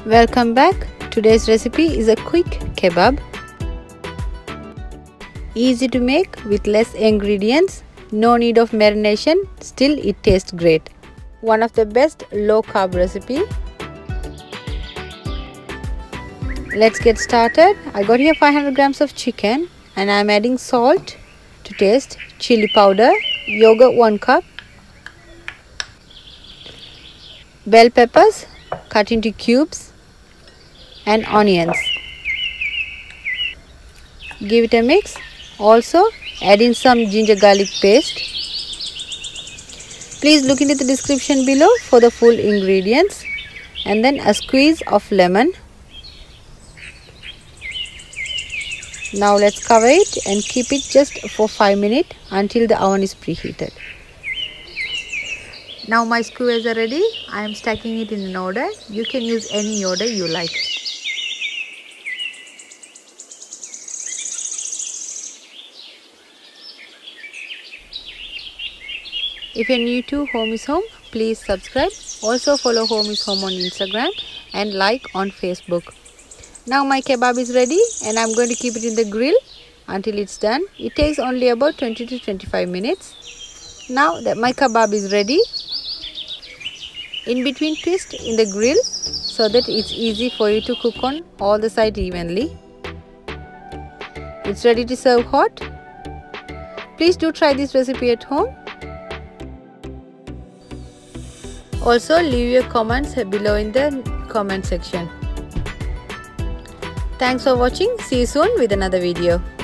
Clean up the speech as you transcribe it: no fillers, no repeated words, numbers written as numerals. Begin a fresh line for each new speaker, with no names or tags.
Welcome back. Today's recipe is a quick kebab. Easy to make with less ingredients. No need of marination. Still it tastes great. One of the best low carb recipe. Let's get started. I got here 500 grams of chicken and I'm adding salt to taste, chili powder, yogurt 1 cup, bell peppers cut into cubes and onions. Give it a mix. Also add in some ginger garlic paste. Please look into the description below for the full ingredients, and then a squeeze of lemon. Now let's cover it and keep it just for 5 minutes until the oven is preheated. Now my skewers are ready. I am stacking it in an order. You can use any order you like. If you're new to Home is Home, please subscribe. Also follow Home is Home on Instagram and like on Facebook. Now my kebab is ready and I'm going to keep it in the grill until it's done. It takes only about 20 to 25 minutes. Now that my kebab is ready, in between twist in the grill so that it's easy for you to cook on all the sides evenly. It's ready to serve hot. Please do try this recipe at home. Also leave your comments below in the comment section. Thanks for watching. See you soon with another video.